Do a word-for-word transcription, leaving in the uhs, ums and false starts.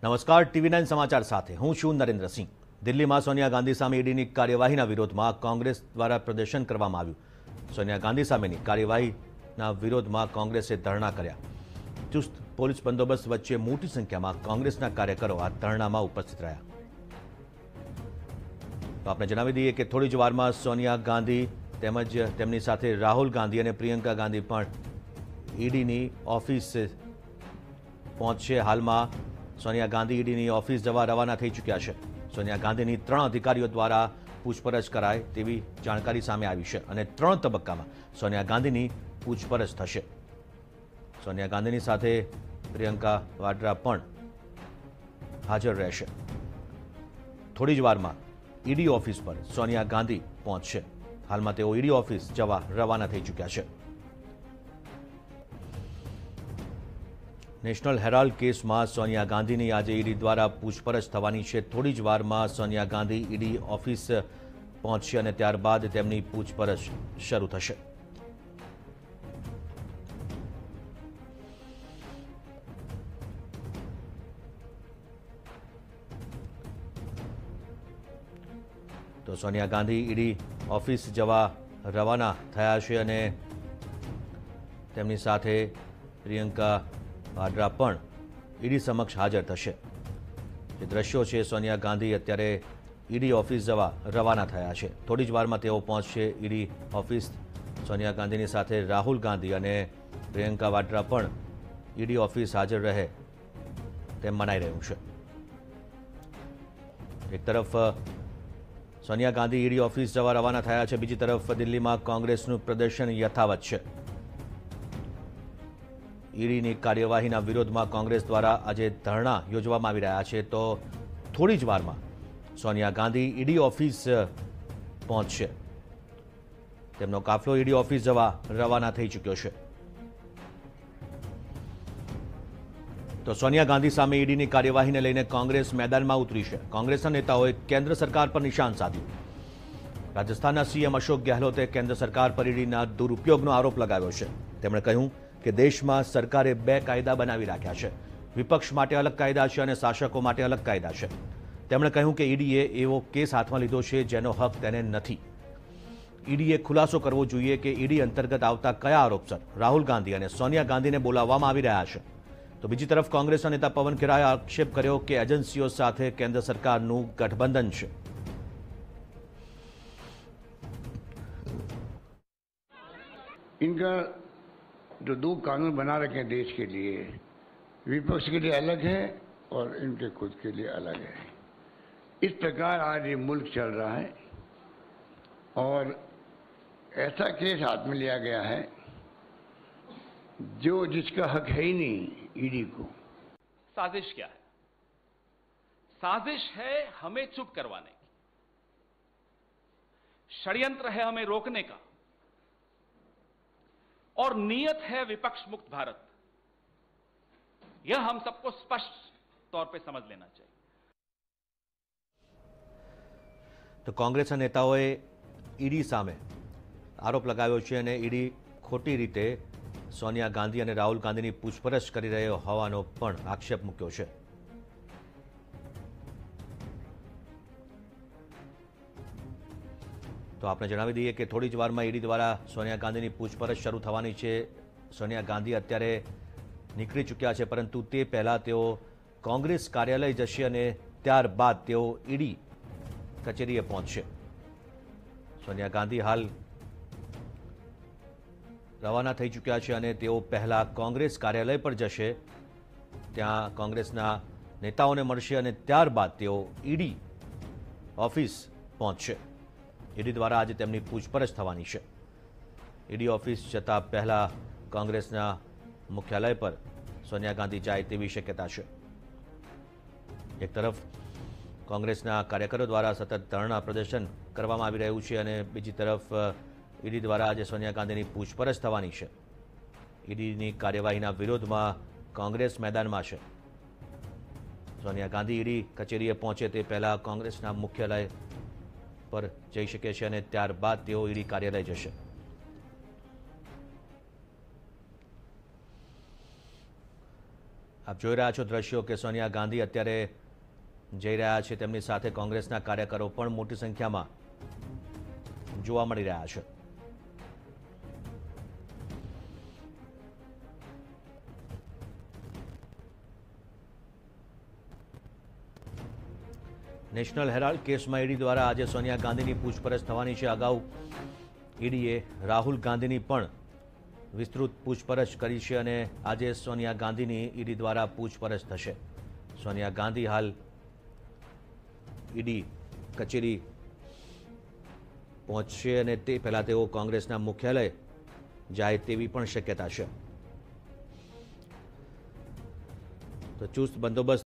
नमस्कार TV nine समाचार साथे हूँ छूं नरेन्द्र सिंह। दिल्ली में सोनिया गांधी सामे ईडीनी कार्यवाहीना विरोधमां कांग्रेस द्वारा प्रदर्शन करवामां आव्युं। सोनिया गांधी सामेनी कार्यवाहीना विरोधमां कांग्रेसे धरना कर्या। चुस्त पोलीस बंदोबस्त वच्चे मोटी संख्यामां कांग्रेसना कार्यकरो आ धरणामां उपस्थित रह्या। तो आपने जणावी दीए के थोड़ी ज वारमां सोनिया गांधी तेमज तेमनी साथे राहुल गांधी और प्रियंका गांधी पण ईडीनी ऑफिस पहोंचशे। हालमां सोनिया गांधी ईडीनी ऑफिस जवा रवाना थई चूक्या छे। सोनिया गांधीनी त्रण अधिकारीओ द्वारा पूछपरछ कराय तेवी जाणकारी सामे आवी छे अने त्रण तबक्कामां सोनिया गांधीनी पूछपरछ थशे। सोनिया गांधीनी साथे प्रियंका वाड्रा पण हाजर रहेशे। थोड़ी ज वारमां ईडी ऑफिस पर सोनिया गांधी पहोंचशे। हालमां तेओ ईडी ऑफिस जवा रवाना थई चूक्या छे। नेशनल हेराल्ड केस में सोनिया गांधी की आज ईडी द्वारा पूछपरछ थवानी छे। थोड़ी ज वार में सोनिया गांधी ईडी ऑफिस पहोंचशे अने त्यारबाद तेमनी पूछपरछ शरू थशे। तो सोनिया गांधी ईडी ऑफिस जवा रवाना थया छे अने तेमनी साथे प्रियंका वाड्रा पण ईडी समक्ष हाजर थशे। जे दृश्यो छे सोनिया गांधी अत्यारे ईडी ऑफिस जवा रवाना थया छे। थोड़ी ज वारमां तेओ पहोंचशे ईडी ऑफिस। सोनिया गांधीनी साथे राहुल गांधी अने प्रियंका वाड्रा पण ईडी ऑफिस हाजर रहे तेम मनाई रह्युं छे। एक तरफ सोनिया गांधी ईडी ऑफिस जवा रवाना थया छे, बीजी तरफ दिल्ली में कांग्रेसनुं प्रदर्शन यथावत छे। ईडीनी कार्यवाहीना विरोधमां कांग्रेस द्वारा आज धरना योजवामां आवी रह्या छे। तो थोड़ी ज वारमां सोनिया गांधी ईडी ऑफिस पहोंचशे। तेमनो काफलो ईडी ऑफिस जवा रवाना थई चूक्यो छे। तो सोनिया गांधी सामे ईडीनी कार्यवाहीने लईने कांग्रेस मैदानमां उतरी छे। कांग्रेसना नेताओए केन्द्र सरकार पर निशान साध्युं। राजस्थानना सीएम अशोक गहलोते केन्द्र सरकार पर ईडीना दुरुपयोगनो आरोप लगाव्यो छे। તેમણે કહ્યું કે દેશમાં સરકારે બે કાયદા બનાવી રાખ્યા છે। વિપક્ષ માટે અલગ કાયદા છે અને શાસકો માટે અલગ કાયદા છે। તેમણે કહ્યું કે ઈડીએ એવો કેસ હાથમાં લીધો છે જેનો હક તેને નથી। ઈડીએ ખુલાસો કરવો જોઈએ કે ઈડી અંતર્ગત આવતા કયા આરોપસર રાહુલ ગાંધી અને સોનિયા ગાંધીને બોલાવવામાં આવી રહ્યા છે। તો બીજી તરફ કોંગ્રેસના नेता પવન ખેરાએ આક્ષેપ કર્યો કે એજન્સીઓ સાથે કેન્દ્ર સરકારનું ગઠબંધન છે। इनका जो दो कानून बना रखे हैं देश के लिए, विपक्ष के लिए अलग है और इनके खुद के लिए अलग है। इस प्रकार आज ये मुल्क चल रहा है और ऐसा केस हाथ में लिया गया है जो जिसका हक है ही नहीं ईडी को। साजिश क्या है? साजिश है हमें चुप करवाने की, षड्यंत्र है हमें रोकने का, और नियत है विपक्ष मुक्त भारत। यह हम सबको स्पष्ट तौर पे समझ लेना चाहिए। तो कांग्रेसना नेताओए ईडी सामे आरोप लगाव्यो छे अने ईडी खोटी रीते सोनिया गांधी और राहुल गांधी की पूछपरछ करी रह्यो होवानो पण आक्षेप मूक्यो छे। तो आपने जणावी दीए कि थोड़ी ज वारमां ईडी द्वारा सोनिया गांधी की पूछपरछ शरू थवानी छे। सोनिया गांधी अत्यारे નીકળી ચૂક્યા છે, परंतु તે પહેલા તેઓ કોંગ્રેસ કાર્યાલય જશે અને ત્યારબાદ તેઓ ઈડી કચેરીએ પહોંચશે। સોનિયા ગાંધી હાલ રવાના થઈ ચૂક્યા છે અને તેઓ પહેલા કોંગ્રેસ કાર્યાલય પર જશે, ત્યાં કોંગ્રેસના નેતાઓને મળશે અને ત્યારબાદ તેઓ ઈડી ઓફિસ પહોંચશે। ईडी द्वारा आज तेमनी पूछपरछ थवानी छे। ईडी ऑफिस जता पहला कांग्रेसना मुख्यालय पर सोनिया गांधी जाए तेवी शक्यता छे। एक तरफ कांग्रेसना कार्यकरो द्वारा सतत धरना प्रदर्शन करवामां आवी रह्युं छे अने बीजी तरफ ईडी द्वारा आज सोनिया गांधीनी पूछपरछ थवानी छे। ईडीनी कार्यवाहीना विरोधमां कांग्रेस मैदानमां छे। सोनिया गांधी ईडी कचेरीए पहोंचे ते पहला कांग्रेसना मुख्यालय पर जई शके छे अने त्यारबाद तेओ ईडी कार्यालय जशे। આપ જોઈ રહ્યા છો દ્રશ્યો કે સોનિયા ગાંધી અત્યારે જઈ રહ્યા છે, તેમની સાથે કોંગ્રેસના કાર્યકરો પણ મોટી સંખ્યામાં જોવા મળી રહ્યા છે। નેશનલ હેરાલ્ડ કેસમાં ઈડી દ્વારા આજે સોનિયા ગાંધીની પૂછપરછ થવાની છે। અગાઉ ઈડીએ રાહુલ ગાંધીની પણ વિસ્તૃત પૂછપરછ કરી છે અને આજે સોનિયા ગાંધીની ઈડી દ્વારા પૂછપરછ થશે। સોનિયા ગાંધી હાલ ઈડી કચેરી પહોંચશે અને તે પહેલા તેઓ કોંગ્રેસના મુખ્યાલય જાય તેવી પણ શક્યતા છે। તો ચુસ્ત બંદોબસ્ત